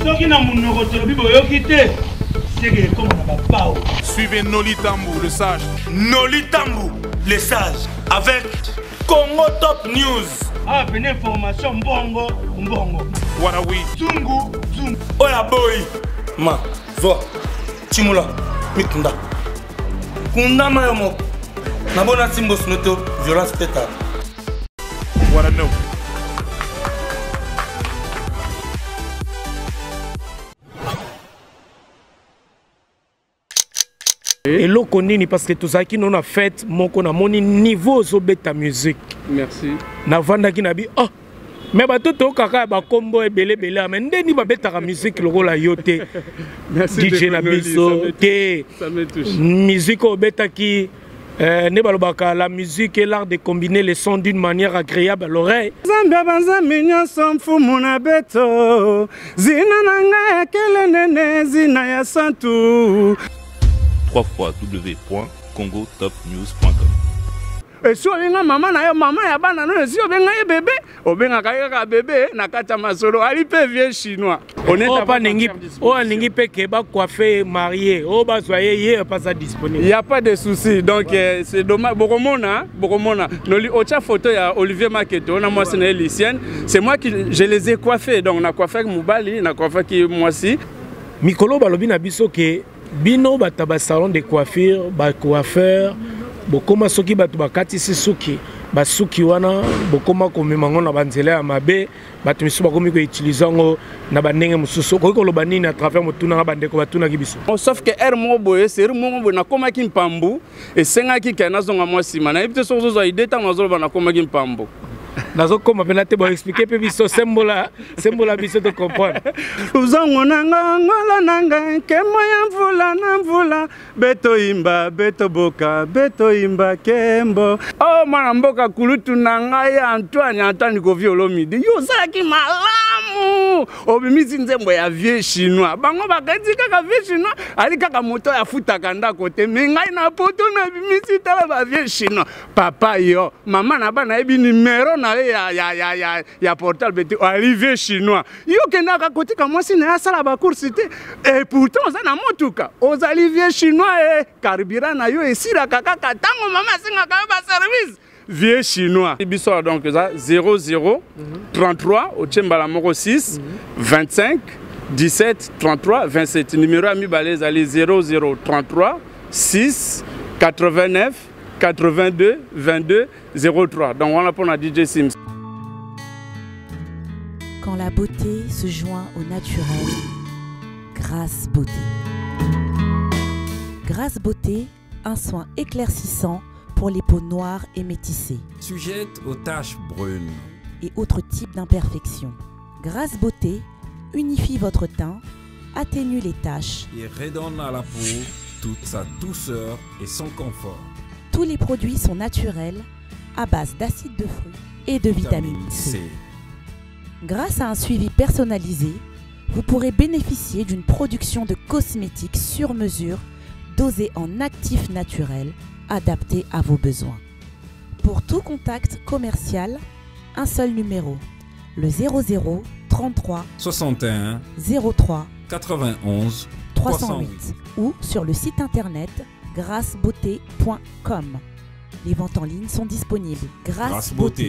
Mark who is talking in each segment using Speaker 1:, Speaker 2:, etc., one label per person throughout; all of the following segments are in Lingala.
Speaker 1: Suivez Noli Tambou, le sage.
Speaker 2: Noli Tambou, le sage. Avec Congo Top News.
Speaker 3: Ah, une information bongo.
Speaker 1: Voilà, oui.
Speaker 3: Zungu.
Speaker 2: Oya boy. Ma, zo. Chimula, mikunda. Kunda mayomo. Nabona simbo snoto, violence pétard.
Speaker 1: Voilà, no.
Speaker 4: Et l'eau connaît parce que tout ça qui nous a fait mon niveau de ta musique.
Speaker 5: Merci.
Speaker 4: Na vanda qui n'a dit oh mais bah tout kaka ba combo et belé mais ndeni ba beta musique le rôle yote.
Speaker 5: Merci
Speaker 4: DJ na biso te
Speaker 5: ça me touche.
Speaker 4: Musique au beta qui ne balobaka la musique est l'art de combiner les sons d'une manière agréable à l'oreille.
Speaker 5: Zambia banza minyo somfu muna beto zina nanga kele nene zina ya santu.
Speaker 1: www.congotopnews.com.
Speaker 5: Et si on a maman ya bana no si on a bébé on benga kaka bébé na kata masolo ali pe vieux chinois. On est
Speaker 4: pas ningi ningi pe ke ba coiffé marié oh ba soyez hier pas ça disponible.
Speaker 5: Il y a pas de souci donc c'est dommage bokomona noli ocha photo ya Olivier Maketo na moi c'est Lycienne c'est moi qui je les ai coiffés donc on a coiffé Moubali na coiffé qui moi aussi
Speaker 4: Mikolo balobi na biso ke bino bataba salon de coiffure ba coiffeur bokoma soki batu bakati suki basuki wana bokoma komemango na banzela ya mabe batu misu bakomi ko utiliser ngo na bandenge mususu ko koloba nini à travers motuna na bandeko batuna ki biso
Speaker 5: sauf que air mo boye c'est mo boye na koma ki mpambu et senga ki kana zonga moi sima na ibite sozo zo ideta na zo na koma ki mpambu
Speaker 4: nazo koma pena te bo expliquer pe biso sembola biso de comprendre
Speaker 5: uzongo nanga ngola nanga kemo ya mvula na mvula beto imba beto boka beto imba kembo oh mwana mboka kulutu nanga ya Antoine Antani ko violo midi yo saki malamu obimisi nzembo ya vieux chinois bango bakati kaka vieux chinois ali kaka moto ya futa kanda kote mengai na poto na bimisi tala ba vieux chinois papa yo mama na bana ebi numéro na ya portal beti arrivé chinois yo kenda ka koti ka mwasi na sala ba course et pourtant ça na motuka aux olivier chinois et carburant na yo esira kaka tango mama singa ka ba service vieux chinois biso donc ça 00 33 au Tchembala Moro 6 25 17 33 27 numéro ami balez ali 00 33 6 89 82 22 03. Donc on répond à DJ Sims.
Speaker 6: Quand la beauté se joint au naturel, Grâce Beauté. Grâce Beauté, un soin éclaircissant pour les peaux noires et métissées.
Speaker 7: Sujette aux taches brunes
Speaker 6: et autres types d'imperfections. Grâce Beauté unifie votre teint, atténue les taches
Speaker 7: et redonne à la peau toute sa douceur et son confort.
Speaker 6: Tous les produits sont naturels, à base d'acide de fruits et de vitamine C. Grâce à un suivi personnalisé, vous pourrez bénéficier d'une production de cosmétiques sur mesure, dosée en actifs naturels, adaptés à vos besoins. Pour tout contact commercial, un seul numéro, le 00 33
Speaker 7: 61
Speaker 6: 03
Speaker 7: 91
Speaker 6: 308 ou sur le site internet grâcebeauté.com. Les ventes en ligne sont disponibles. Grâce Beauté.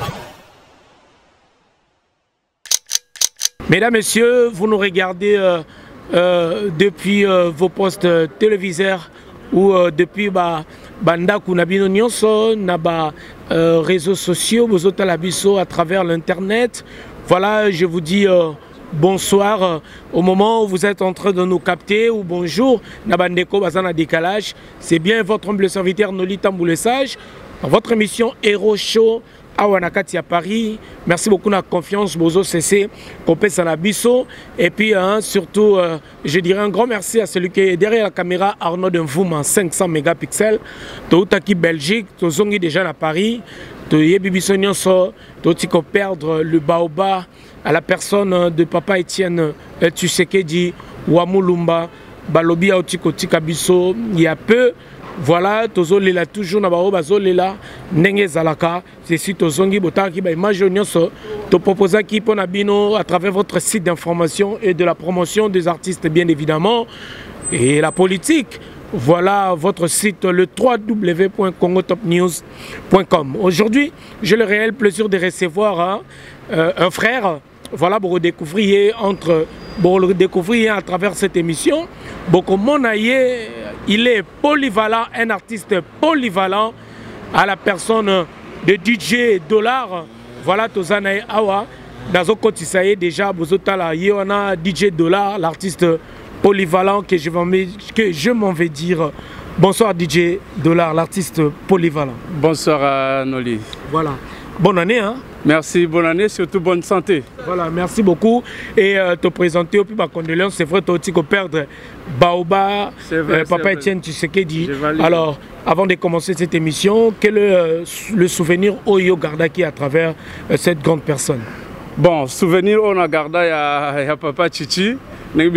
Speaker 4: Mesdames, Messieurs, vous nous regardez depuis vos postes téléviseurs ou depuis Bandaku Nabino Nyonso, Naba réseaux sociaux, vous autres à à travers l'internet. Voilà, je vous dis bonsoir au moment où vous êtes en train de nous capter ou bonjour Nabandeko Bazana Décalage. C'est bien votre humble serviteur Noli Tambou le sage dans votre émission Hero Show à Wanakati à Paris. Merci beaucoup de la confiance Bozo CC Kopé Sanabiso et puis surtout je dirais un grand merci à celui qui est derrière la caméra Arnaud Denvoum en 500 mégapixels Toutaki Belgique Tozongi déjà à Paris Toyebibiso Nyonso Totiko perdre le baobab à la personne de Papa Etienne Tshisekedi Wamulumba Balobi Aotiko Tikabiso il y a peu voilà tozolela toujours na bao bazolela ndenge zalaka c'est si tozongi botaki ba image nyonso to proposer ki pona bino à travers votre site d'information et de la promotion des artistes bien évidemment et la politique. Voilà votre site, le www.congotopnews.com. Aujourd'hui, j'ai le réel plaisir de recevoir un frère. Voilà, pour redécouvrir à travers cette émission. Boko Monaye, il est polyvalent, un artiste polyvalent à la personne de DJ Dollar. Voilà, Tozanae Awa. Dans ce côté, déjà, Bozotala, Yéwana, DJ Dollar, l'artiste polyvalent que je m'en vais dire. Bonsoir DJ Dollar, l'artiste polyvalent.
Speaker 5: Bonsoir Noli.
Speaker 4: Voilà. Bonne année, hein?
Speaker 5: Merci, bonne année, surtout bonne santé.
Speaker 4: Voilà, merci beaucoup. Et te présenter au plus ma condoléance, c'est vrai, tu as perdre Baoba, Papa Etienne Tshisekedi. Alors, avant de commencer cette émission, quel est le souvenir Oyo Gardaki à travers cette grande personne?
Speaker 5: Bon, souvenir on a gardé à Papa Chichi. Et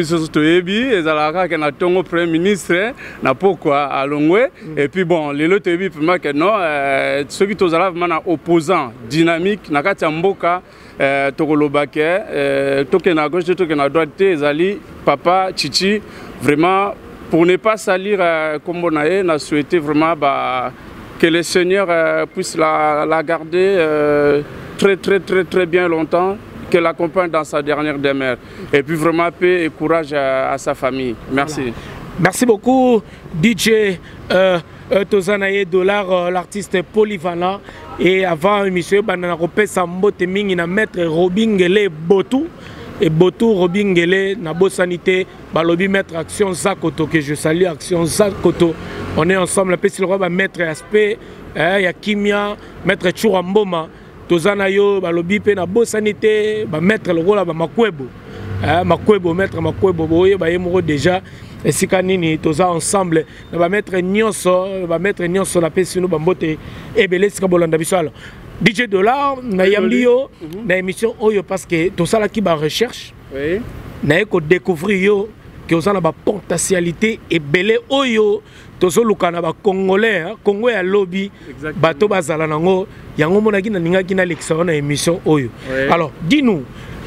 Speaker 5: puis bon, les autres que non, ceux qui sont opposants, dynamiques, Nakati Mboka, Tokolobake, Token à gauche, Token à droite, Zali, Papa, Chichi, vraiment, pour ne pas salir comme on a souhaité vraiment que le Seigneur puisse la garder très bien longtemps, qu'elle l'accompagne dans sa dernière demeure. Et puis vraiment paix et courage à sa famille. Merci.
Speaker 4: Voilà. Merci beaucoup DJ Tozanae Dollar, l'artiste polyvalent. Et avant l'émission, Banana Ropé Sambote Mingi na maître Robin Ngele Botou. Et Botou Robin Ngele na Bo Sanité, Balobi maître Action Zakoto, que je salue Action Zakoto. On est ensemble, le roi va maître Aspect, il y a Kimia, maître Churamboma. Tozanayo, balobi pe na Bo Sanité, maître le rôle Makwebo. Makwebo, maître Makwebo, boye, yemoro déjà. Et si kanini, toza ensemble, na maître Nyonso, maître Nyonso na pesi no bambote ebele sika bolanda biso alors. DJ Dollar, na yambio, na émission Oyo parce que tout ça là qui ba recherche. Oui. Na ko découvrir yo que vous avez la potentialité et belé Oyo. Tozo lukana ba Congolais, Congo ya lobby, bato bazala nango, yango monaki na ninga kina l'excellent na émission Oyo. Alors, dites-nous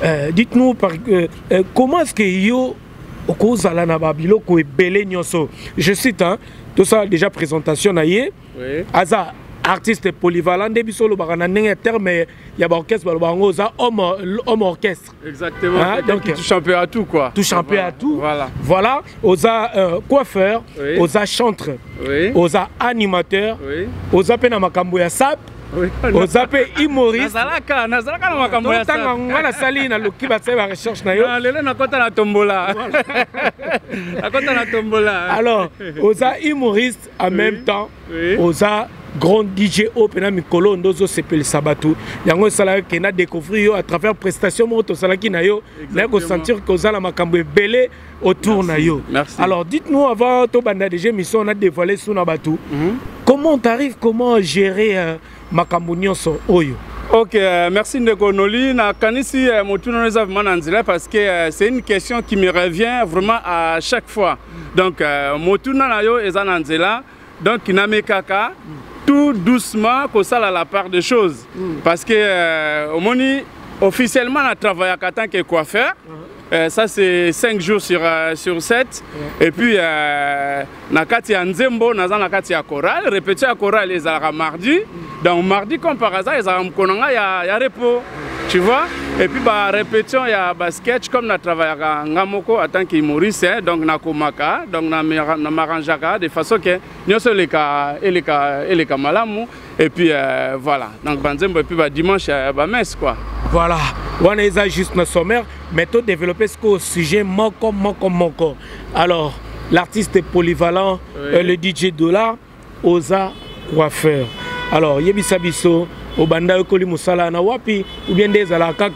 Speaker 4: comment est-ce que yo okozala na babilo ko ebele nyonso. Je cite hein, tout ça déjà présentation na yé. Aza artiste polyvalent de biso lo bakana ndenge terme ya ba orchestre ba bango za homme orchestre.
Speaker 5: Exactement. Hein? Donc tu champion à tout quoi.
Speaker 4: Tout champion à tout. Voilà. Voilà, oza coiffeur, oza chanteur, oza animateur, oza pe na makambo ya sap. Oza pe humoriste.
Speaker 5: Nazalaka na makambo ya sap.
Speaker 4: Tanga ngana sali na loki ba tseba recherche na yo.
Speaker 5: Lelo na kota na tombola. Na kota na tombola.
Speaker 4: Alors, oza humoriste en même temps, oza grand DJ Opena Mikolo Ndozo Sepel Sabatou. Yango sala que na découvrir à travers prestation moto sala ki na yo, na ko sentir que oza la makambo belé autour na yo. Alors dites-nous avant to banda déjà mission on a dévoilé sous na batou. Comment t'arrives, comment gérer makambo nyonso oyo?
Speaker 5: Ok, merci Ndeko Noli. Na kanisi motuno neza mananzila parce que c'est une question qui me revient vraiment à chaque fois. Donc motuno na yo ezananzela. Donc namekaka tout doucement comme ça à la part des choses parce que au moni officiellement on travaille en tant que coiffeur. Ça c'est 5 jours sur 7 et puis nakati ya nzembo naza nakati ya chorale répétition ya chorale les mardi donc mardi comme par hasard ils ont konanga ya repos tu vois et puis bah répétition ya basket comme na travaille ngamoko en tant qu'humoriste donc na komaka donc na m'arrangeaka de façon que nyonso eleka malamu et puis voilà donc banzembo et puis bah dimanche bah messe quoi.
Speaker 4: Voilà, on est juste notre sommaire, mais tout développer ce sujet moko. Alors, l'artiste polyvalent, le DJ Dollar, oza coiffeur. Alors, yebisabiso, obanda yokoli musala na wapi, ou bien des alakaka,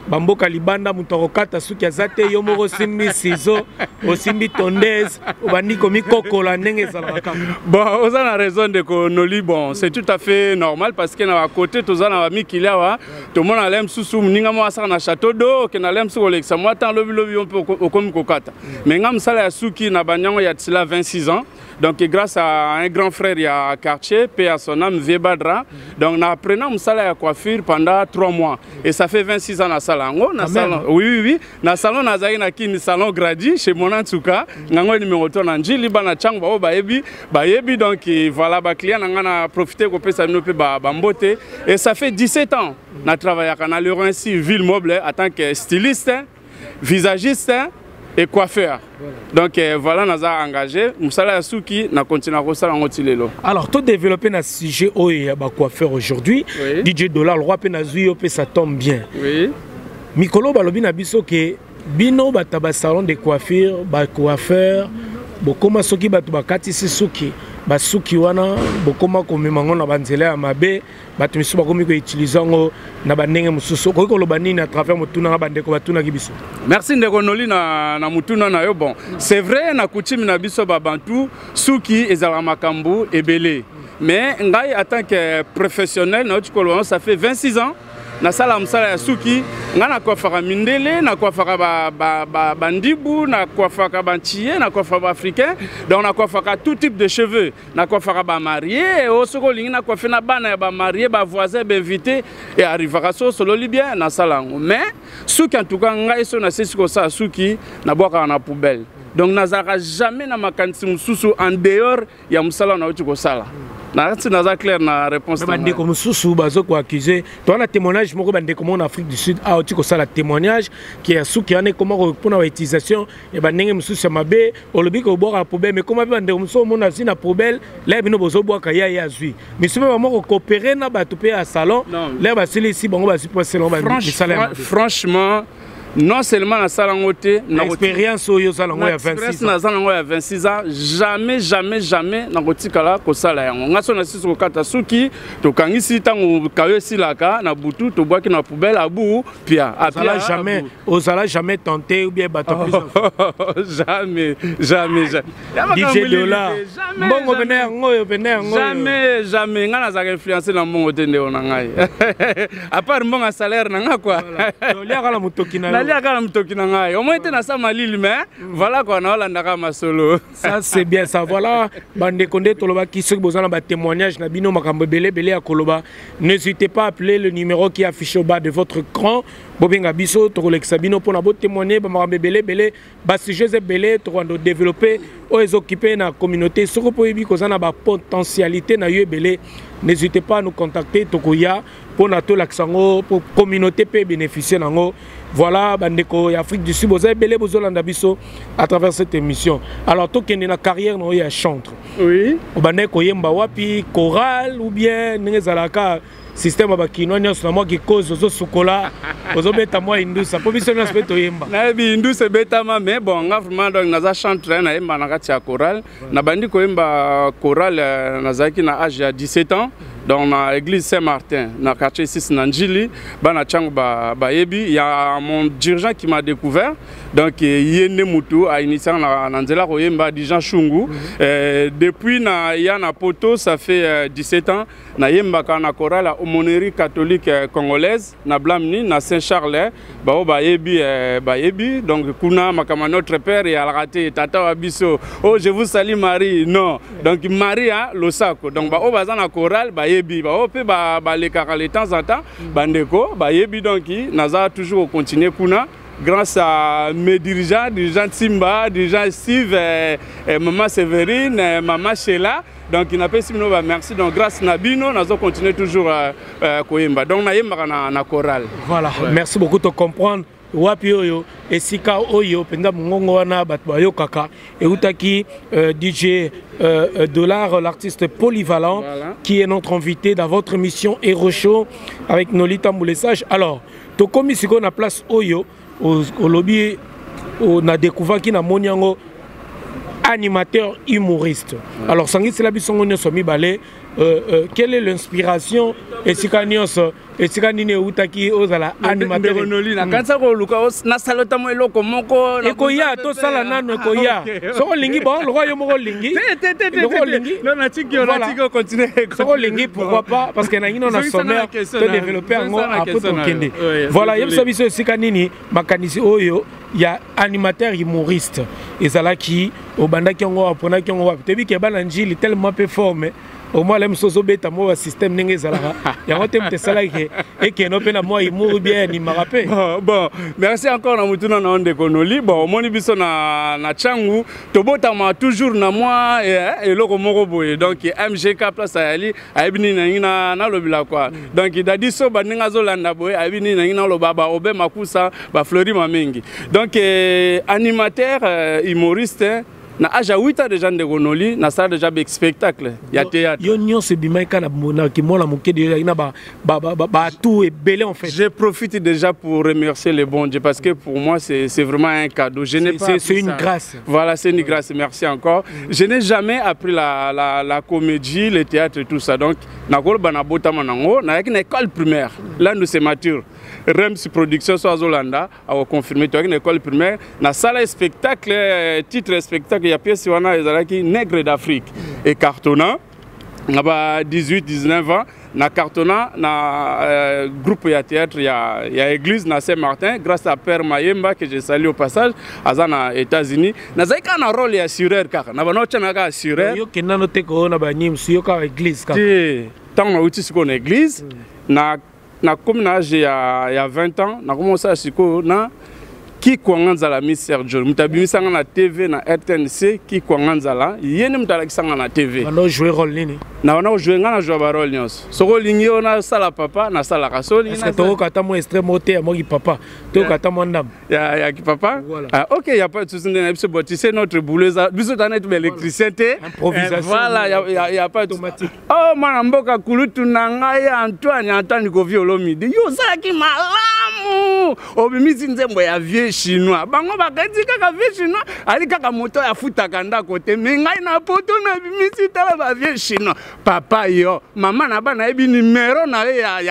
Speaker 4: bamboka libanda muto kata suki azate yo moko simbi ciseau osimbi tondeuse obandi komi kokola ndenge ezalaka.
Speaker 5: Bon, on a raison de Noli, bon, c'est tout à fait normal parce que à côté tous on a mis qu'il y a tout le monde a l'aime sous ninga mo asa na château d'eau que na l'aime sur Alexa moi tant lobi on peut au comme kokata. Mais ngam sala suki na banyango ya tsila 26 ans. Donc grâce à un grand frère il y a quartier paix à son âme Vebadra. Donc on a appris à sala ya coiffure pendant 3 mois et ça fait 26 ans na salon na salon. Oui na salon na zaki na kini salon gradi chez mon Antsuka ngango numéro 3 na njili bana changwa bayebi donc voilà ba client na profiter ko pesa no pe ba mbote et ça fait 17 ans na travaillé à Canal ainsi ville meuble en tant que styliste, visagiste et coiffeur. Donc voilà, nous avons engagé. Moussala Yasuki, nous continuons à faire ça.
Speaker 4: Alors, tout développer un sujet où il y a un coiffeur aujourd'hui. DJ Dollar, le roi Penazui, ça tombe bien. Oui. Mikolo Balobi Nabiso que Bino Bataba salon de coiffure, coiffeur, Bokoma Soki Batubakati Suki, Basuki Wana, Bokoma Komimango na Banzele Amabe, Batimisu Bakomi ko utilisant na bandenge mususu ko lobani na travers mutuna bandeko batuna kibiso.
Speaker 5: Merci ndeko Noli na mutuna na yo bon. C'est vrai na coutume na biso babantu suki ezala makambu ebele. Mais ngai en tant que professionnel na otikolo ça fait 26 ans. Na sala msala ya suki ngana coiffaka mindele na coiffaka bandibu na coiffaka bantier na coiffaka africain donc na coiffaka tout type de cheveux na coiffaka ba marié au soko lingi na coiffer na bana ba marié ba voisin ba invité et arrivera solo libyen na sala mais suki en tout cas ngai so na sesiko sa suki na boka na poubelle donc nazara jamais na makanisi mususu en dehors ya msala na uti ko sala. Naza clair na réponse.
Speaker 4: Bande comme sous bazo ko accuser. Toi na témoignage moko bande comme en Afrique du Sud a oti ko sala témoignage qui est sous qui en est comment pour la utilisation et bandenge mususu mabe olobi ko boka poubelle mais comment bande comme so mona si na poubelle là bino bozo boka ya zui. Mais si maman ko coopérer na ba topé à salon là ba seli si bango ba si passer on ba
Speaker 5: franchement non seulement la salle en côté,
Speaker 4: l'expérience au yo salon ya 26
Speaker 5: ans. Na 26 ans, jamais na kotikala ko sala yango. Ngaso na siso kata suki, to kangisi tango kayo silaka na butu to boaki na poubelle abu pia.
Speaker 4: Osala jamais tenté ou bien bato plus.
Speaker 5: Jamais.
Speaker 4: DJ Dollar. Mbongo venir
Speaker 5: Jamais ngana za influencer na mbongo tende ona ngai. À part mbongo salaire na nga quoi.
Speaker 4: Dollar kala mutoki na
Speaker 5: au moins tu na sa malili mais voilà quoi na landaka masolo.
Speaker 4: Ça c'est bien ça voilà bande konde toloba ki ceux besoin ba témoignage na bino makambo belé à koloba n'hésitez pas à appeler le numéro qui est affiché au bas de votre écran bobenga biso to koleksa bino pour na bo témoigner ba makambo belé ba sujet belé to ndo développer aux occupés na communauté soko po yebi kozana ba potentialité na yo belé. N'hésitez pas à nous contacter tokoya pour nato laksango pour communauté peut bénéficier nango. Voilà bandeko Afrique du Sud vous avez belé bozolanda biso à travers cette émission. Alors to kende na carrière no ya chantre.
Speaker 5: Oui.
Speaker 4: Bandeko yemba wapi chorale ou bien ngezalaka système bakino nyonso na moi qui cause zo sukola ozo beta moi indusa po biso na speto yemba.
Speaker 5: Na bi indusa beta ma mais bon nga vraiment donc naza chantre na yemba na kati ya chorale na bandiko yemba chorale nazaki na âge ya 17 ans. Dans l'église Saint-Martin, dans le quartier 6 Nanjili, il y a mon dirigeant qui m'a découvert. Donc, il a initié Nanzela Royemba, Dijan Chungu. Depuis, il y a un poto, ça fait 17 ans. Il y a un chorale à l'aumônerie catholique congolaise, na Blamni, na Saint-Charles. Donc, notre père est raté, Tata Abisso. Oh, je vous salue Marie. Non. Donc, Marie a l'osako. Donc, il chorale, yebi ba ope ba les de temps en temps bandeko ba yebi donc naza toujours continuer kuna grâce à mes dirigeants Simba, dirigeants Steve, maman Séverine, maman Sheila. Donc il n'a pas si merci donc grâce Nabino nous allons continuer toujours koyemba donc na yemba na chorale.
Speaker 4: Voilà, merci beaucoup de comprendre. Wapi oyo esika oyo penda mungongo wana bato bayo kaka et utaki DJ Dollar l'artiste polyvalent qui est notre invité dans votre émission Hero Show avec Nolita Moulessage. Alors to komi siko na place oyo au lobby on a découvert qui na moniango animateur humoriste. Alors sangi c'est la bisongo nyo somi balé quelle est l'inspiration et Sikanios et Sikanine Utaki Ozala animateur
Speaker 5: Nolina kansa ko luka na salota mo eloko moko
Speaker 4: e koya to sala nano koya soko lingi bon le royaume moko lingi
Speaker 5: non na tiki on a tiki continuer
Speaker 4: soko lingi pourquoi pas parce que na ngino na sommaire to développer ngo après ton kende voilà yebisa biso Sikanini makanisi oyo ya animateur humoriste ezalaki obandaki ngo aponaki ngo tebi ke bana njili tellement peu forme au moins les choses bêta moi système n'engé zala ya ngote mtesala et que no pena moi humour bien ni marape
Speaker 5: bon merci encore na mutuna na onde konoli bon moni biso na changu tobota ma toujours na moi et loko moko boye donc MGK place ali abini na na lobila quoi donc dadi so baninga zolanda boye abini na loba ba obe makusa ba flori mamengi donc animateur humoriste na aja 8 ans déjà de Gonoli na salle déjà bec spectacle ya théâtre
Speaker 4: yo nyon se bimaika na mona ki mola moke de ina ba tout est belé en fait.
Speaker 5: Je profite déjà pour remercier les bons Dieu parce que pour moi c'est vraiment un cadeau. Je n'ai pas
Speaker 4: c'est une grâce.
Speaker 5: Voilà, c'est une grâce, merci encore. Je n'ai jamais appris la comédie, le théâtre et tout ça. Donc na ko bana bota manango na une école primaire. Là nous c'est mature. Rems Production soit Zolanda a confirmé toi une école primaire na salle spectacle titre spectacle ya pièce wana ezalaki Nègre d'Afrique et cartonnant na 18 19 ans na cartonnant na groupe ya théâtre ya église na Saint-Martin grâce à Père Mayemba que je salue au passage azana États-Unis na zaika na rôle ya assureur kaka na banocha na ka assureur
Speaker 4: yo kenano te ko na ba nyimsu yo ka église kaka
Speaker 5: tant na uti siko na église na comme na âge ya 20 ans na commencé à siko na qui kwanganzala Miss Sergio mutabimisa na TV na RTNC qui kwanganzala yene mutalakisanga na TV
Speaker 4: bano jouer rôle nini
Speaker 5: na wana jouer ngana jouer ba rôle nyos soko lingi ona sala papa na sala kasoli
Speaker 4: na to kata mo extrême moté ya mo ki papa to kata mo ndam
Speaker 5: ya ki papa ah OK y a pas de souci na biso boti c'est notre boulot biso tanet be électricité
Speaker 4: improvisation
Speaker 5: voilà y a pas automatique oh mana mboka kulutu na ngai Antoine Koviolo midi yo sala ki malamu obimisi nzembo ya vieux chinois bango bakati kaka vieux chinois ali kaka moto ya futaka ndako te me ngai na poto na bimisi tala ba vieux chinois papa yo maman na bana ebi numéro na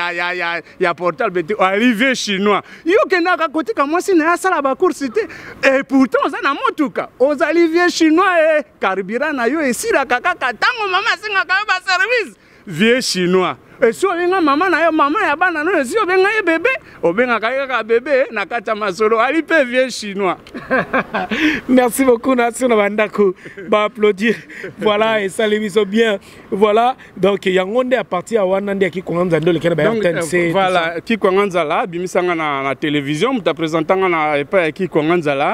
Speaker 5: ya portable beti ali vieux chinois yo kenda ka kotika mwasi na sala ba course te et pourtant ça na motuka ozali vieux chinois e carburant na yo esira kaka tango mama singa ka ba service vieux chinois. Et si on a maman ya bana no si on a bébé on a bébé na kata masolo ali pe vieux chinois.
Speaker 4: Merci beaucoup Nation Bandako ba applaudir voilà et salut biso bien voilà donc yangonde à partir à wanande qui kwanza ndo le kana ba RTNC
Speaker 5: voilà qui kwanza là bimisanga na télévision muta présentanga na pa qui kwanza là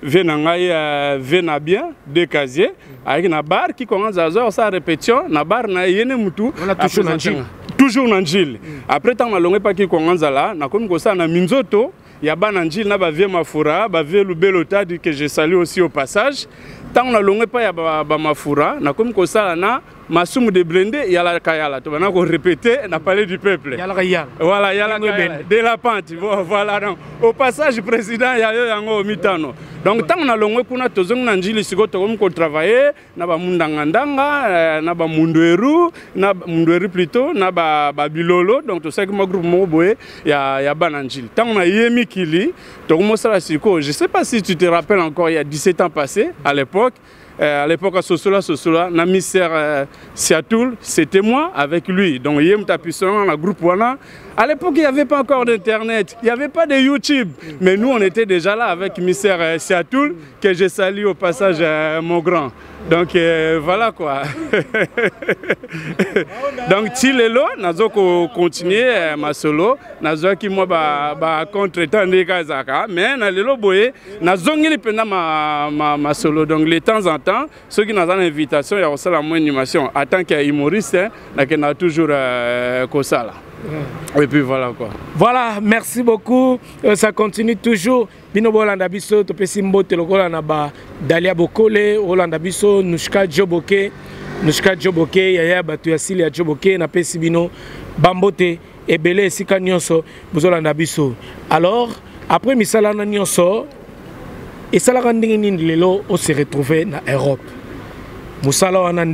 Speaker 5: venanga vena bien de casier avec na bar qui kwanza zo sa répétition na bar na yene mutu toujours na njili après tant na longue pa ki kwanza là na komi ko sa na minzoto ya bana njili na ba vie mafura ba vie lubelota que je salue aussi au passage tant na longue pa ya ba mafura na komi ko sa na Masumu de Blende yala kayala to bana ko répéter na palais du peuple
Speaker 4: yala kayala
Speaker 5: voilà yala kayala de la pente voilà donc au passage président ya yo yango mitano donc tant na longwe kuna tozong na njili siko to ko travailler na ba mundangandanga na ba mundueru plutôt na ba bilolo donc to ça que mon groupe mo boye ya bana njili tant na yemi kili to mo sala siko je sais pas si tu te rappelles encore il y a 17 ans passés à l'époque à Sosola, na misère Seattle, c'était moi avec lui. Donc, il y a un groupe. À l'époque, il n'y avait pas encore d'Internet, il n'y avait pas de YouTube. Mais nous, on était déjà là avec misère Seattle, que je salue au passage mon grand. Donc, voilà quoi. Donc, Tilelo, nous continuer ma solo. Nous avons contre-temps de Kazaka. Mais nous avons ma solo. Donc, de temps en temps, ceux qui nous ont l'invitation, il y a aussi la moindre animation. En tant qu'humoriste, nous avons toujours ça. Et puis voilà quoi.
Speaker 4: Voilà, merci beaucoup. Ça continue toujours. Bino Bolanda Biso, Topesi Mbote, Lokola Naba, Dalia Bokole, Olanda Biso, Nushka Djoboke, Yaya Batu Yasili ya Djoboke, Napesi Bino, Bambote, Ebele, Sika Nyonso, Bozolanda Biso. Alors, après Misalana Nyonso, et Salaranding Lelo, on s'est retrouvé en Europe. Moussala Wanande,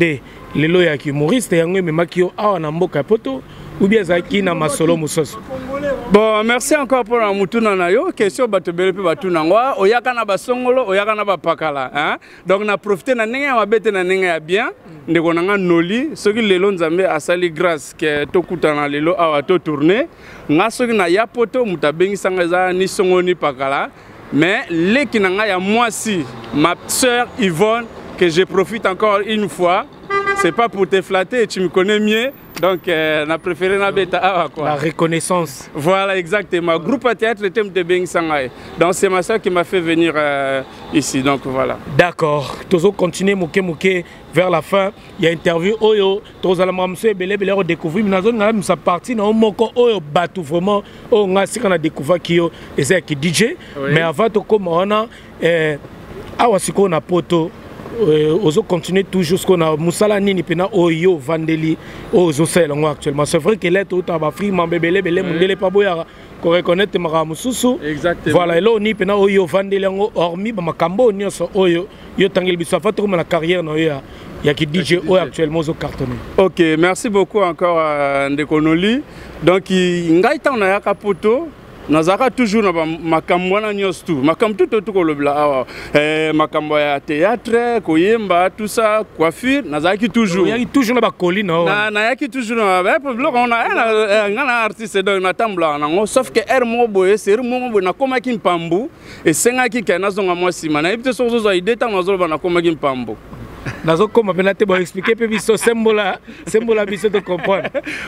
Speaker 4: lelo ya humoriste yango memaki yo awa na mboka poto ou bien zaki na masolo musoso.
Speaker 5: Bon, merci encore pour la mutuna na yo. Question bato bele pe batu nangwa. Oyaka na basongolo, oyaka na bapakala. Hein? Donc na profiter na nenga ya bete na nenga ya bien. Ndeko nanga noli. Soki lelo nzambe asali grâce ke tokuta na lelo awa to tourner. Nga soki na ya poto mutabengi sanga za ni songo ni pakala. Mais leki nanga ya moi si ma sœur Yvonne que je profite encore une fois. C'est pas pour te flatter, tu me connais mieux. Donc, on a préféré na beta quoi.
Speaker 4: La reconnaissance.
Speaker 5: Voilà, exactement. Groupe à théâtre, le thème de Beng Sangay. Donc, c'est ma soeur qui m'a fait venir ici. Donc, voilà.
Speaker 4: D'accord. Tozo continue mouké vers la fin. Il y a interview Oyo. Tozo la mamse belé belé redécouvrir. Mais dans une sa partie, na moko Oyo batou vraiment. On a si qu'on a découvert qui yo et c'est qui DJ. Mais avant de commencer, awasiko na poto. Ozo continue toujours ce qu'on a Moussala Nini pena Oyo Vandeli Ozo Sel actuellement. C'est vrai que l'être au tabafri mambebele belé mundele pas boya qu'on reconnaître maramususu. Exactement. Voilà et là on y pena Oyo Vandeli hormis ba makambo nyonso Oyo yo tangel biso fa to la carrière no ya qui DJ Oyo actuellement Ozo cartonné. OK,
Speaker 5: merci beaucoup encore Ndekonoli. Donc ngai ta on a kapoto nazaka toujours na makambo na nyos tout makambo tout ko lobla awa makambo ya théâtre koyemba tout ça coiffure nazaki toujours
Speaker 4: yaki toujours na ba colline
Speaker 5: na yaki toujours na ba problème on a ngana artiste donc na tambla nango sauf que er mo boye ser mo boye na komaki mpambu et sengaki ke nazonga moi sima na ibite sozo za ideta nazoloba na komaki mpambu
Speaker 4: nazo koma pena te ba expliquer pe biso sembola biso de comprendre.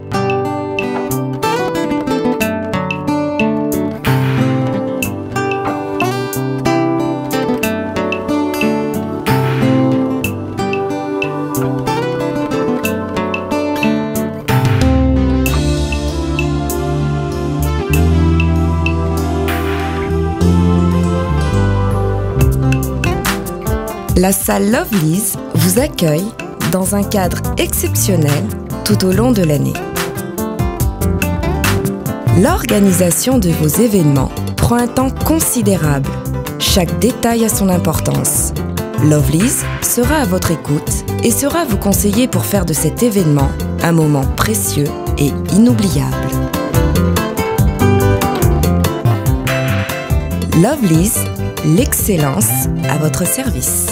Speaker 8: La salle Lovely's vous accueille dans un cadre exceptionnel tout au long de l'année. L'organisation de vos événements prend un temps considérable. Chaque détail a son importance. Lovely's sera à votre écoute et sera vous conseiller pour faire de cet événement un moment précieux et inoubliable. Lovely's, l'excellence à votre service.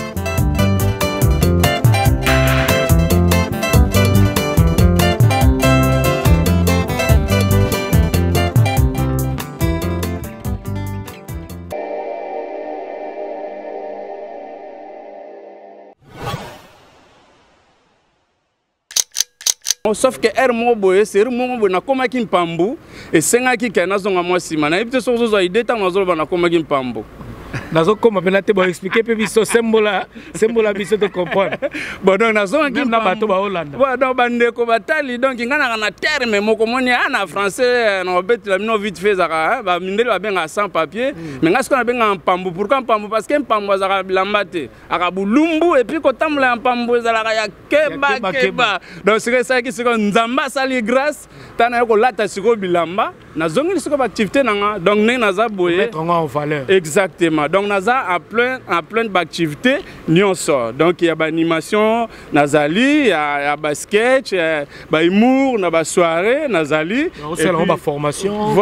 Speaker 5: Sauf que er mo boye ser mo boye na komaki mpambu et sengaki ke nazonga moi sima na ibite sozo za ideta nazoloba na komaki mpambu
Speaker 4: nazo koma pena te ba expliquer pe biso sembola biso de comprendre.
Speaker 5: Bon donc nazonga ki
Speaker 4: na bato ba Hollande.
Speaker 5: Bon donc bande ko batali donc ngana na terme moko moni ana français no bet la mino vite fait zaka ba mindeli ba benga sans papier mais ngasko na benga mpambu pourquoi mpambu parce que mpambu zaka bilambate akabulumbu et puis ko tamla mpambu zalaka ya keba donc c'est ça qui c'est nzamba sali grâce tana ko lata siko bilamba nazongi siko ba activité nanga donc ne naza boye
Speaker 4: mettre en valeur.
Speaker 5: Exactement. Donc naza à plein d'activités nyonso. Donc il y a animation nazali, il y a basket, il y a humour, na ba soirée nazali.
Speaker 4: Aussi la formation.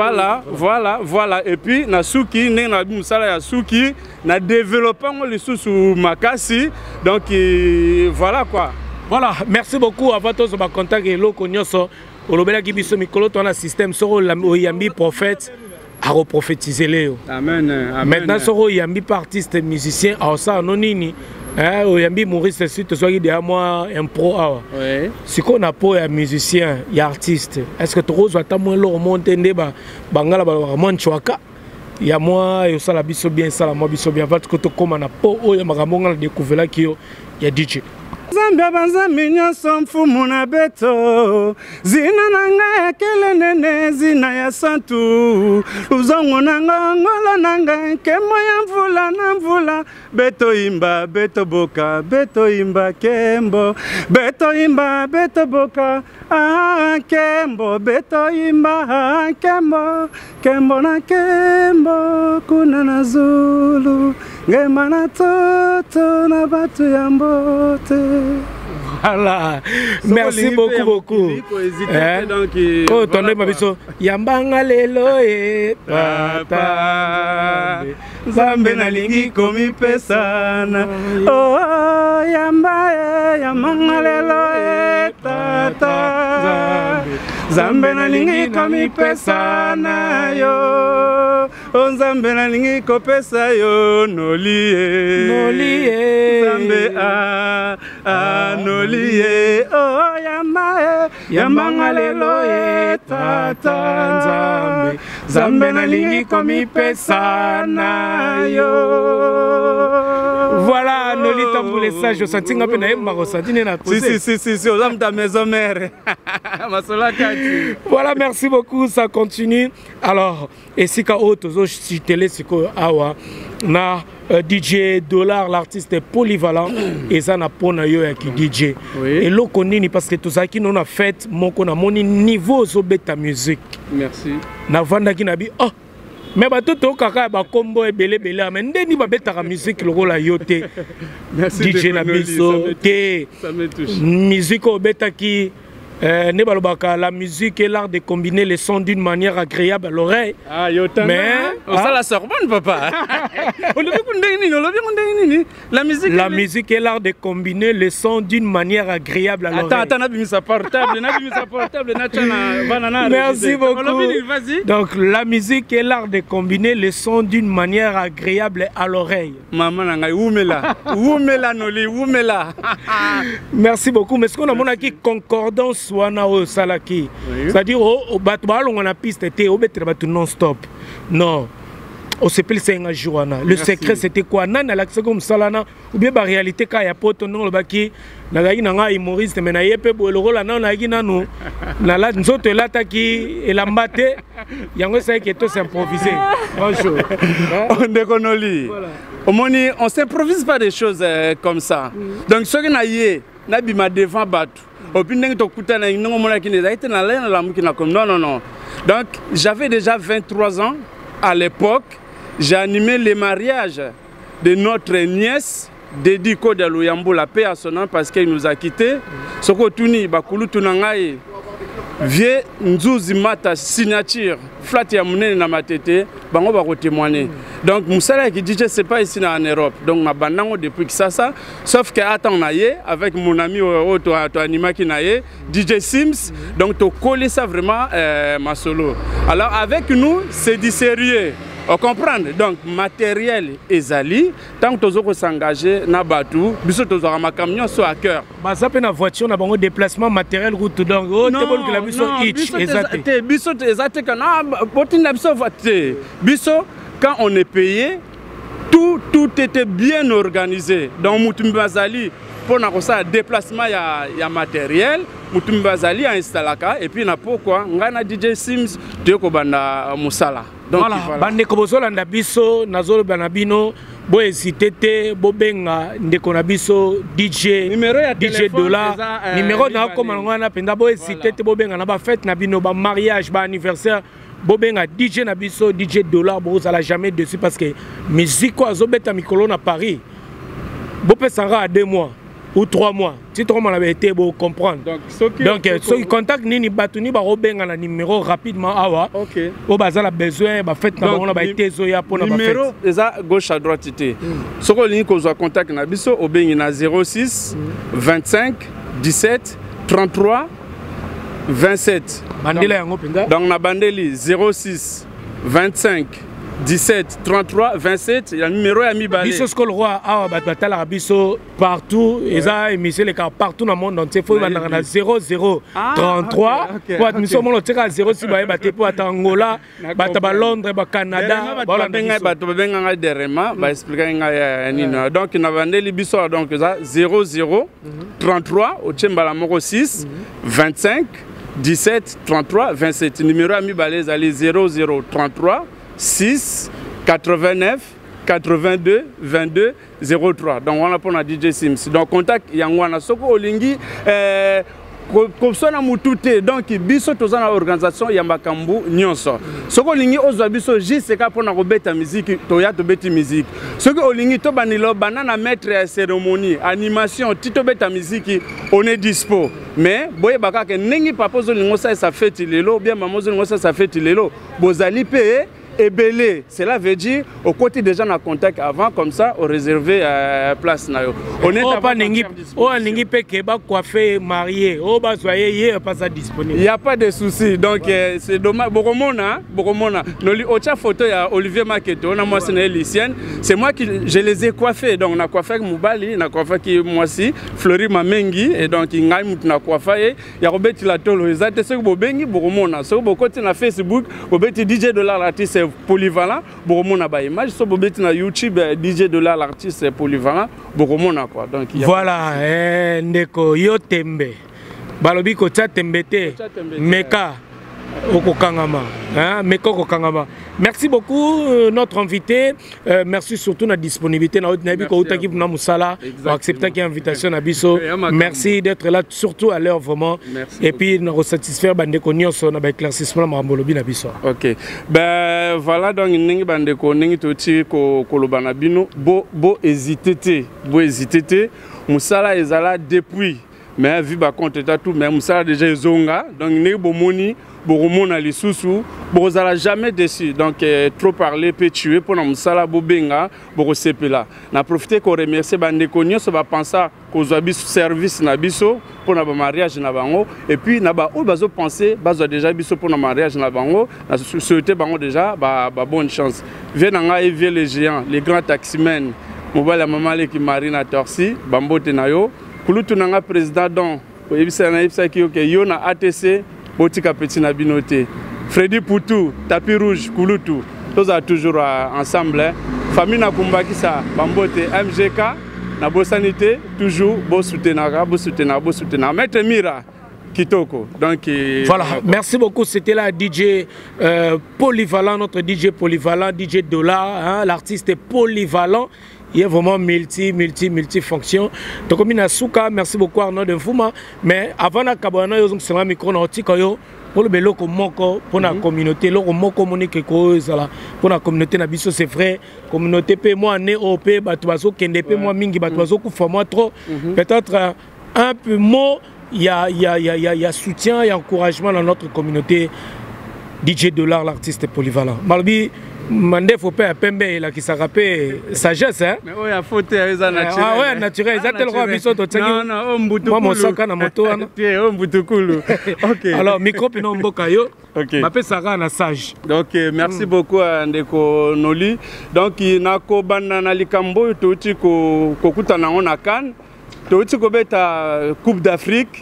Speaker 5: Voilà et puis na suki ne na musala ya suki na développement le sous makasi. Donc voilà quoi.
Speaker 4: Voilà, merci beaucoup à votre contact et loko nyonso. Olobela ki biso mikolo tona système soro yambi prophète à reprophétiser Léo.
Speaker 5: Amen.
Speaker 4: Maintenant, soro yambi artiste musicien à ça nonini. Yambi Maurice suite soit il moi un pro.
Speaker 5: Oui.
Speaker 4: Si qu'on a pas un musicien, il artiste. Est-ce que tu oses attendre le remonter ndeba bangala ba chwaka. Il y a moi et ça la biso bien ça la moi biso bien va que to comme na po o ya makambo découvert qui il y a DJ.
Speaker 5: Zambia banzambi nyonso mfumu na beto zina nanga ya kelene zina ya santu luzongo nanga ngolo nanga kemo ya mvula na mvula beto imba beto boka beto imba kembo beto imba beto boka kembo beto imba kembo kembo na kembo kuna na zulu ngema na toto na batu ya mbote.
Speaker 4: Voilà. Merci beaucoup. Oh, tendez ma biso. Yambanga lelo e papa.
Speaker 5: Zambe na lingi komi pesana. Oh, yambanga lelo e tata. Zambe na lingi komi pesana yo. Oh, zambe na lingi ko pesa yo nolie. Zambe nolie. Oh, yambanga lelo e tata. Zambe na lingi komi pesana yo.
Speaker 4: Voilà, Noli Tambou les sages, senti nga pe na yemba ko senti na posé.
Speaker 5: Si, aux âmes de maison mère.
Speaker 4: Voilà, merci beaucoup, ça continue. Alors, et si ka auto zo citele siko awa na DJ Dollar, l'artiste est polyvalent et ça n'a pas yo ya ki DJ. Et lo konini parce que tout ça qui non a fait mon kona moni niveau zo beta musique.
Speaker 5: Merci.
Speaker 4: Na vanda ki na bi oh mais bato to kaka ba combo e belé mais ndeni ba beta la musique le rôle yote. DJ na biso te.
Speaker 5: Ça me touche.
Speaker 4: Musique au beta qui la musique est l'art de combiner les sons d'une manière agréable à l'oreille.
Speaker 5: Ah, mais ça la Sorbonne, papa.
Speaker 4: La musique est l'art de combiner les sons d'une manière agréable à l'oreille. Merci beaucoup. Donc la musique est l'art de combiner les sons d'une manière agréable à l'oreille. Merci beaucoup. Mais est-ce qu'on a mon acquis concordance? Salaki. C'est-à-dire, on a piste non-stop. Non. On se pèle un jour. Le secret, c'était quoi? Nan alaxe comme salana ou bien la réalité quand il y a pas ton nom le baki. Nagaï nanga humoriste mais na yepe bo le rôle na nagi nanu. Na la nzoto la taki et la mbate. Yango ça qui est tout s'improviser. Bonjour.
Speaker 5: On déconne. On s'improvise pas des choses comme ça. Donc ce que na yé na bima devant batu. Non. Donc j'avais déjà 23 ans à l'époque. J'ai animé les mariages de notre nièce Dédico de Louyambo, la paix à son nom parce qu'elle nous a quittés. Soko Tuni, Bakulu Tunangaye, Vie Nzouzi Mata signature, flat ya munene na matete, bango ba ko témoigner. Donc Moussala qui DJ c'est pas ici en Europe. Donc ma bandango depuis que ça sauf que attends naie avec mon ami auto anima qui naie DJ Sims. Donc to coller ça vraiment ma solo. Alors avec nous c'est du sérieux. On comprend donc matériel ezali tant que tozoko s'engager na batu biso tozora ma camion so à cœur
Speaker 4: ba ça pe na voiture na bango déplacement matériel route donc oh te bon que la biso hitch
Speaker 5: exact biso exact kana botinda biso voiture biso quand on est payé tout était bien organisé donc mutumbi bazali pour na kosa déplacement ya matériel mutumbi bazali a installaka et puis na pourquoi ngana DJ Sims teko banda musala. Donc
Speaker 4: voilà, bande kobozola na biso nazolo banabino bo hésiter bo benga ndeko na biso DJ Dollar numéro na koma ngana penda bo hésiter bo benga na ba fête na bino ba mariage ba anniversaire bo benga DJ na biso DJ Dollar bo ça la jamais dessus parce que musique ko azobeta mikolo na Paris bo pesanga à 2 mois ou 3 mois. Si tu as été pour comprendre. Donc, ceux qui contactent Nini Batouni, ba robenga na numéro rapidement. Awa. Ok. Au bazar a besoin, ba fait na ba été zoya pour na ba fait.
Speaker 5: Numéro eza gauche à droiteité. Ce que ligne ko zo contact na biso au bengi na 06 25 17 33 27.
Speaker 4: Bandela yango penga.
Speaker 5: Donc na bandeli 06 25 17 33 27 il y a numéro à mi balé
Speaker 4: biso skol roi awa batala biso partout eza émission les cas partout dans le monde entier faut banda na 00 33 pour admission mon tika 06 ba baté pour Angola bata ba Londres ba Canada
Speaker 5: ba benga derema ba expliquer nga nino donc na bandeli biso donc eza 00 33 au tchembala moko 6 25 17 33 27 numéro à mi balé ali 00 33 6 89 82 22 03. Donc on a pour la DJ Sims. Donc contact Yangwana Soko Olingi kosona mutu te donc biso toza na organisation ya makambu nyonso soko lingi ozwa biso jiseka pona kobeta musique toya tobeti musique soki olingi to banilo banana maître ya cérémonie animation tito beta musique on est dispo mais boye bakaka nengi papa zo lingo sa fête lelo bien maman zo lingo sa fête lelo bozali pe Ebélé, cela veut dire au côté des gens en contact avant comme ça on réservé place na yo. On est
Speaker 4: pas ningi ningi pe ke ba coiffé marié. Oh ba soyez pas ça disponible.
Speaker 5: Il y a pas de souci. Donc c'est dommage Boromona. Noli ocha photo ya Olivier Maketo na moi c'est Lycienne. C'est moi qui je les ai coiffés. Donc on a coiffé avec Moubali, on a coiffé qui moi aussi Fleury Mamengi et donc ngai mutu na coiffé ya Robert Latolo ezate ce bobengi Boromona. So bokoti na Facebook, bobeti DJ Dollar l'artiste polyvalent, Boromona ba image, so bobeti na YouTube DJ Dollar l'artiste polyvalent, Boromona quoi. Donc
Speaker 4: voilà, ndeko yo tembe. Balobi ko tsa tembete. Meka okokangama, hein, Meka okokangama. Merci beaucoup notre invité. Merci surtout de la disponibilité na nabi ko utaki na musala pour accepter qui invitation na biso. Merci d'être là surtout à l'heure vraiment. Et puis nous satisfaire bande ko nyonso na ba éclaircissement na mbolobi na biso.
Speaker 5: OK. Ben voilà donc ningi bande ko ningi toti ko koloba na bino bo hésiter te musala ezala depuis mais vu ba compte tout mais musala déjà ezonga donc ningi bomoni Boromona les sous bozala jamais déçu donc trop parler peut tuer pour na musala bobenga borosepela na profiter ko remercier bande ko nyonso ba penser ko zwa biso service na biso pour na ba mariage na bango et puis na ba o bazo penser bazo déjà biso pour na mariage na bango na souhaiter bango déjà ba bonne chance vient nga et vient les géants les grands taximen mobala mama le ki marina torsi bambote na yo kulutu nanga président don oyebisa na yebisa ki yo na ATC Botika Petit Nabinoté, Freddy Poutou, Tapis Rouge, Kouloutou, tous à toujours ensemble. Hein. Famille Nakumbakisa, Bambote, MGK, Nabo Sanité, toujours, beau soutenir. Maître Mira, Kitoko. Donc,
Speaker 4: voilà, merci beaucoup. C'était la DJ polyvalent, notre DJ polyvalent, DJ Dollar, hein, l'artiste est polyvalent. Il est vraiment multi-fonction. Donc, comme il Souka, merci beaucoup Arnaud de Fuma. Mais avant de Kabana, c'est un micro pour le bélo pour la communauté, pour la communauté Nabiso, c'est vrai. Communauté P, moi, né au P, Batuazo, Kendepe, moi, Mingi, Batuazo, Koufama, trop. Peut-être un peu mot, il y a soutien et encouragement dans notre communauté. DJ Dollar, l'artiste polyvalent. Malbi, Mandé faut pas pembe là qui s'appelle sagesse hein.
Speaker 5: Mais ouais, faut naturel.
Speaker 4: Ah ouais, naturel, ça le roi biso to tsaki.
Speaker 5: Non, mbutu.
Speaker 4: Moi mon sac na moto wana.
Speaker 5: Mbutu kulu. OK.
Speaker 4: Alors micro pino mboka yo.
Speaker 5: OK.
Speaker 4: M'appelle Sarah na sage.
Speaker 5: Donc merci beaucoup ndeko Noli. Donc nako banda na likambo to ti ko kutana on na CAN. To ti ko beta Coupe d'Afrique.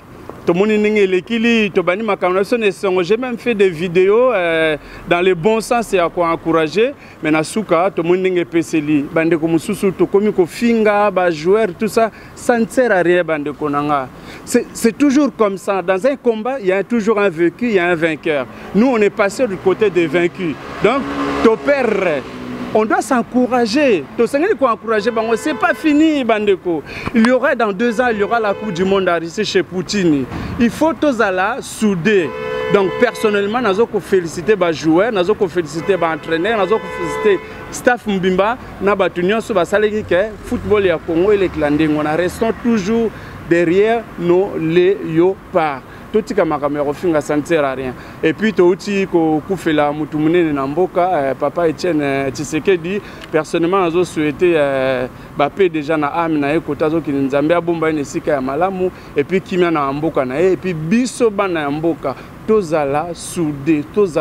Speaker 5: J'ai même fait des vidéos dans le bon sens et à quoi encourager. Mais Nasuka, tout le monde est PCLI. Bande comme Soussou, tout comme Finga, joueur, tout ça, ça ne sert à rien. C'est toujours comme ça. Dans un combat, il y a toujours un vaincu, il y a un vainqueur. Nous, on est passé du côté des vaincus. Donc, ton père. On doit s'encourager. C'est pas fini, Bandeko. Il y aura dans 2 ans, il y aura la Coupe du Monde à Russie chez Poutine. Il faut tous aller souder. Donc personnellement, nous avons félicité les joueurs, nous avons félicité les entraîneurs, nous avons félicité le staff Mbimba, nous avons félicité le football et le Congo et les clandés. Nous restons toujours derrière nos léopards. Tout ce qui est ça ne sert à rien. Et puis, tout ce qui est Namboka, papa Etienne Tshisekedi, personnellement, j'ai souhaité paix déjà na âme na ekotazo ki nzambe abomba ine sika ya malamu et puis kimia na mboka na et puis biso bana ya mboka tozala soudé.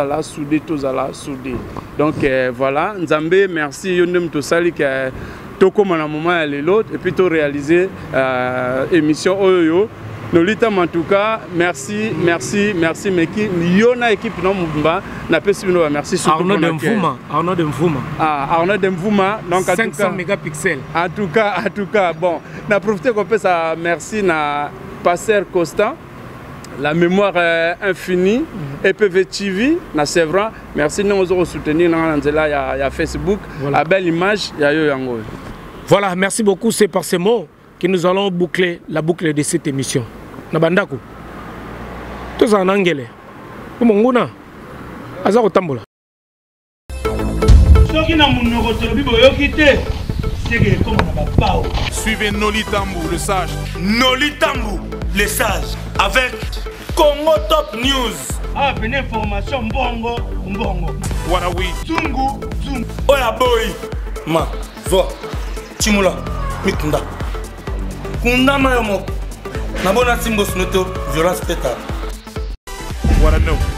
Speaker 5: Donc voilà, nzambe merci yondem tosali ke tokoma na moment ya l'autre et puis to réaliser émission oyo. Nolita en tout cas, merci Meki. Yona équipe non Mumba, n'a pas su nous merci surtout
Speaker 4: Arnaud Demvouma.
Speaker 5: Ah, Arnaud Demvouma, donc
Speaker 4: 500 mégapixels.
Speaker 5: En tout cas, bon, n'a profité qu'on peut ça merci na Passer Constant. La mémoire infinie, EPV TV, na Sévran. Merci nous nous soutenir dans il y a Facebook, la belle image, il y a Yango.
Speaker 4: Voilà, merci beaucoup, c'est par ces mots que nous allons boucler la boucle de cette émission. Nabandako. toza na ngele monguna aza kotambola
Speaker 3: soki na monoko tolobi boyoki te seke ekoma na bapao.
Speaker 1: Suivez Noli Tambou, le sage.
Speaker 2: Noli Tambou, le sage, avec Congo Top News.
Speaker 3: Ah, venez information mbongo, mbongo.
Speaker 1: What are we?
Speaker 3: Zungu, zungu.
Speaker 2: Oya boy. Ma, zo, Chimula, Mikunda. Kunda mayomo. Nabona simbo snoto, violence pétard.
Speaker 1: What I know.